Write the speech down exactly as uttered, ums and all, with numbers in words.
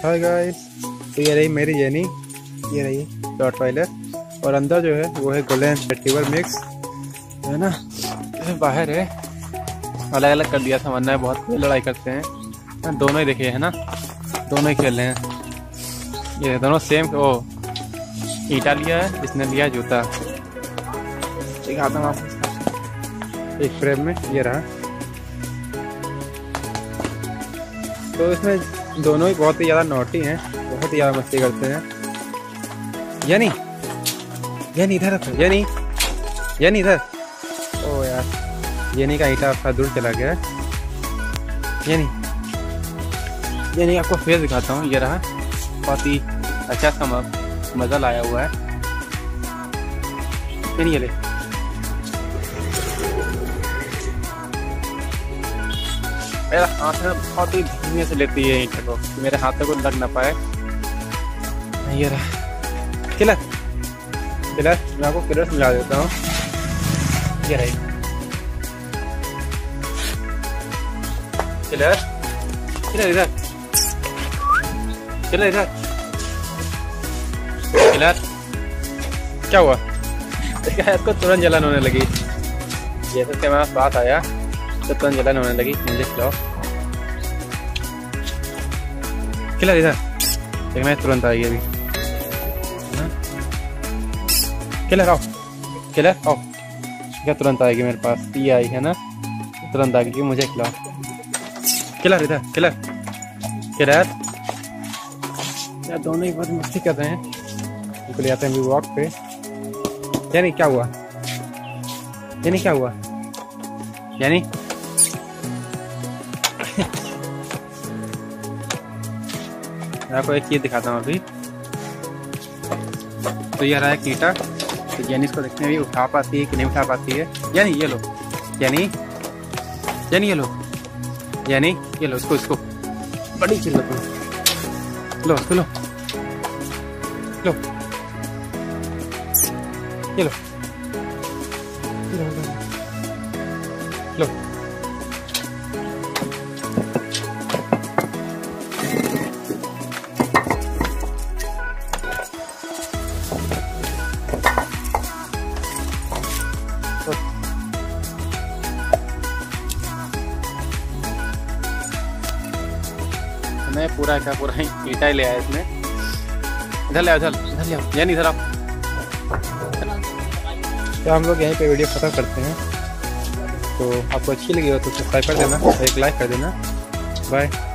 Hi guys, तो ये रही मेरी जेनी, ये रही रॉटवाइलर और अंदर जो है वो है गोल्डन रिट्रीवर मिक्स है ना। बाहर है, अलग अलग कर दिया था वरना बहुत लड़ाई करते हैं। दोनों ही देखिए है ना, दोनों ही खेल रहे हैं। ये दोनों सेम, ओ ईटा लिया है, इसने लिया जूता। एक आता हूँ आपको एक फ्रेम में, ये रहा। तो इसमें दोनों ही बहुत ही ज़्यादा नॉटी हैं, बहुत ही ज़्यादा मस्ती करते हैं। यानी यानी इधर यानी यानी इधर, ओ यार यानी का ईटा आपका दूर चला गया है। यानी यानी आपको फेस दिखाता हूँ, ये रहा। बहुत ही अच्छा सा मजा लाया हुआ है। यानी ये ले, मेरा हाथ में बहुत ही धीमे से लेती है ईंट को, मेरे हाथ को लग ना पाए। ये रहा किलर, किलर मैं आपको किलर मिला देता हूँ। ये रही किलर, किलर इधर, किलर इधर, किलर क्या हुआ? इसको तुरंत जलन होने लगी। जैसे कि मेरे पास आया तो तुरंत जलन होने लगी। मुझे खिलाओ किलर इधर, देखना तुरंत आएगी अभी। किलर आओ, किलर आओ, क्या तुरंत आएगी मेरे पास। ये आई है ना, तुरंत आएगी। मुझे खिलाओ किलर इधर, किलर किलर। यार दोनों ही बहुत मस्ती कर रहे हैं। निकल जाते हैं अभी वॉक पे। यानी क्या हुआ? यानी क्या हुआ? यानी मैं आपको एक चीज दिखाता हूँ अभी। तो ये रहा है कीटा। तो यानी इसको देखने भी उठा पाती है कि नहीं उठा पाती है। यानी ये लो, यानी यानी ये लो, यानी ये लो, इसको इसको बड़ी चीज लो, लो इसको लो, लो ये लो, लो लो, मैं पूरा का पूरा ईटा ही ले आया इसमें। इधर ले आओ, इधर इधर ले आओ, यानी इधर आप। तो हम लोग यहीं पे वीडियो खत्म करते हैं। तो आपको अच्छी लगी हो तो सब्सक्राइब कर देना, एक लाइक कर देना। बाय।